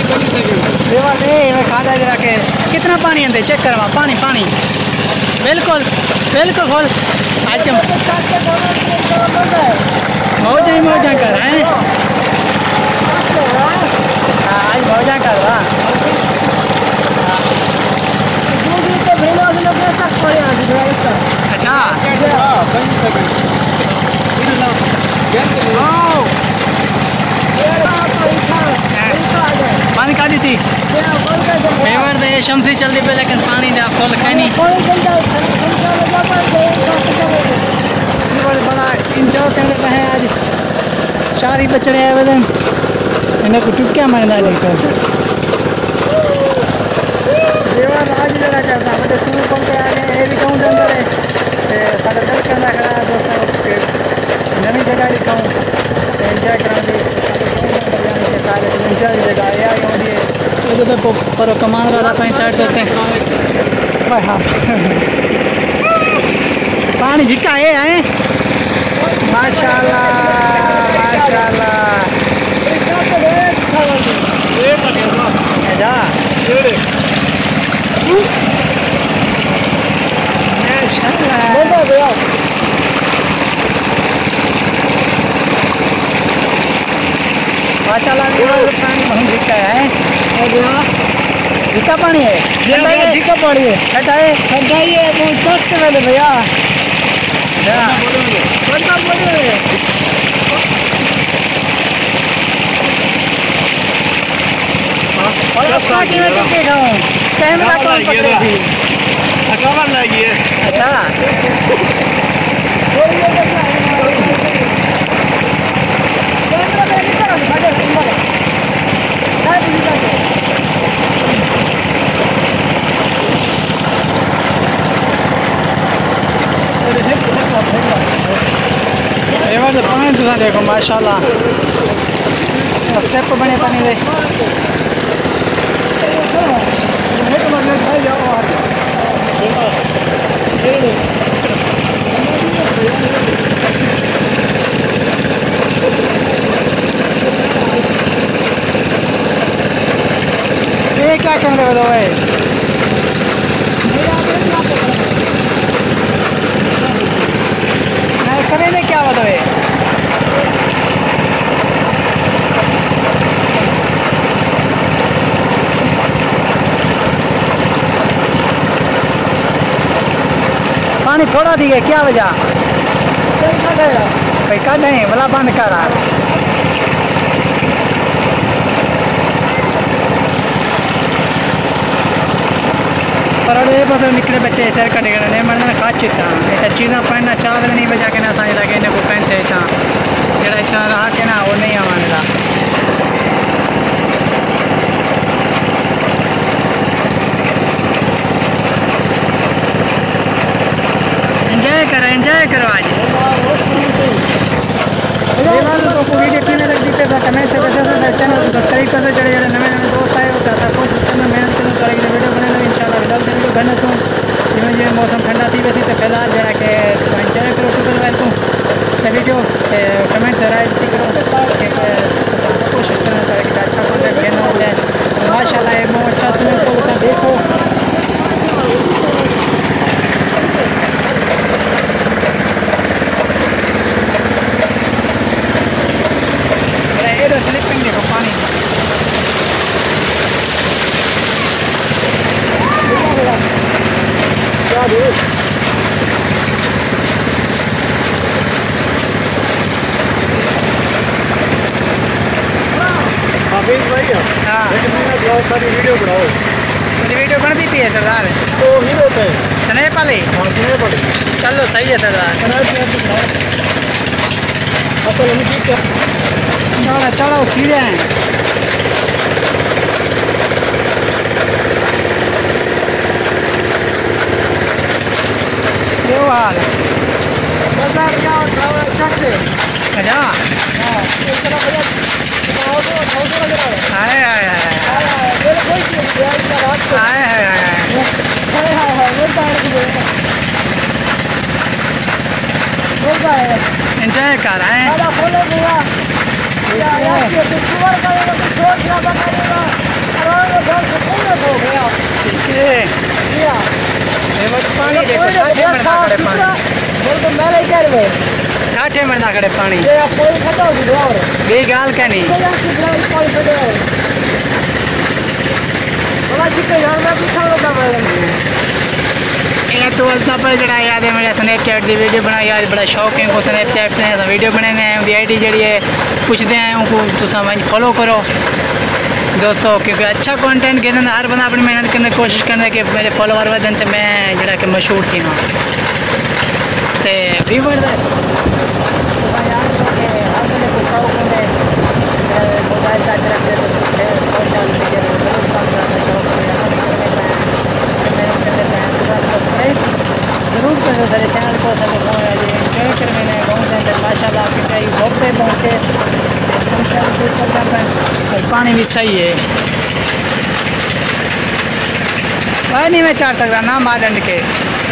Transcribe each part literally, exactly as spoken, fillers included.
मैं खाता जरा के कितना पानी अंदर चेक करवा पानी पानी बिल्कुल बिल्कुल फुल आज मौजा ही मौजा कर रहे हैं आज मौजा कर रहा अच्छा पानी का दी थी फेवर दे शमसी चलती पे लेकिन पानी दे फुल खैनी बड़ा इंजॉय करने पे है आज चार ही बचड़े आए हुए इन्हें को चुप क्या मारना लेकर देवा आज जरा करता बड़े सुन कौन के आने ये भी कहूँ अंदर है सारा दल करना खड़ा दोस्तों नवी जगह दिखाऊँ एंजॉय कराऊंगी सारे एंजॉय जगह ये आई होती है उधर तो पर कमान रहा था कहीं साइड देते हैं भाई हाँ पानी झिक्का ये आए माशाल्लाह माशाल्लाह जा माशाल्लाह माशाल्लाह पानी बहुत झिक्का है झिक्का पानी है झिक्का पानी है ठंडा है ठंडा ही है बहुत सस्त मैंने भैया कैमरा कौन पकड़े थी थकावट लगी है अच्छा तो पानी तुसा देखो माशाल्लाह स्टेप बने पानी दे ये क्या कर रहे हो भाई करेंगे क्या बताओ पानी थोड़ा दी है क्या वजह कोई कर नहीं भला बंद कर रहा पर बस निकले बच्चे सर कटे नहीं मरना खा चिता चीज़ा पहनना चाह नहीं बजा के ना साई लगे इन्हें को पेन से इतना जरा इतना रहा के ना वो नहीं आने का एंजॉय करो एंजॉय करो आज वीडियो क्यों लग दी कमेंट से चैनल सब्सक्राइब कर दो जड़े नवे नवे दोस्त आए होता है कुछ मेहनत करेंगे वीडियो बने इंशाल्लाह विदाउट वीडियो करना तू जिमें जिमें मौसम ठंडा थी वैसे तो फिलहाल जरा के एंजॉय करो सुपर वेल तू वीडियो कमेंट राय करो कोशिश करना चाहिए कि अच्छा कंटेंट देना होता है माशाल्लाह ये बहुत अच्छा स्विमिंग पूल का देखो स्लिपिंग देखो पानी क्या दो हाफिज भाई हाँ बहुत सारी वीडियो बनाओ मेरी वीडियो बनती थी है सरदार तो ही होता है स्नैप वाले हाँ स्नैप वाले चलो सही है सरदार असल हम ठीक है चलो चलो सीधे हैं क्या हाल बाजार जाओ जाओ अच्छा से अच्छा हाँ चलो भैया हाय हाय हाय मेरे कोई नहीं यार रात को हाय हाय हाय हाय हाय हाय वो तार की वो का है एंजॉय कर रहे हैं। पानी देखो ठाठे में ना खड़े पानी बिल्कुल मेले कर वे ठाठे में ना खड़े पानी ये आप कोई खत्म हो गया और बे गाल का नहीं ये आप कितना कॉल कर रहे हो बोला कितने यार मैं पूछा लगा मैं ये तो अल्ता पर जड़ा याद है मेरे स्नैपचैट दी वीडियो बनाई यार बड़ा शौक है को स्नैपचैट ने वीडियो बनाने हैं उनकी आईडी जड़ी है पूछते हैं उनको तुसा वहीं फॉलो करो दोस्तों क्योंकि अच्छा कंटेंट के हर बंदा अपनी मेहनत करने की कोशिश करने कि मेरे फॉलोवर वधन तो मैं जड़ा कि मशहूर थी हाँ ते व्यूवर दे यार के हर बंदे को शौक है मोबाइल का रखते तो सोशल मीडिया में बहुत काम करना शौक है जरूर करो सारे चैनल को एंजॉय कर मैंने बहुत ज़्यादा माशाल्लाह आपके कई घोपते पहुँचे पानी भी सही है वह नहीं मैं चार तक ना मारंड के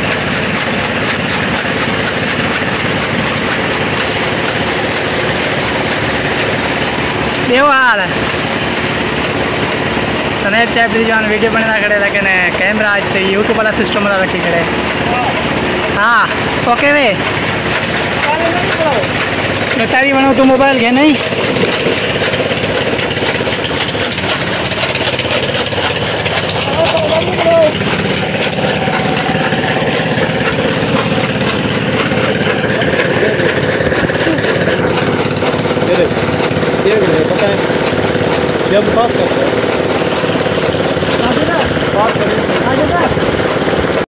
ये हाल है स्नैपचैट की जो वीडियो बनना खड़े लेकिन कैमरा आज तो यूट्यूब वाला सिस्टम वाला रखी खड़े हाँ ओके वे तारी बनो तो मोबाइल के नहीं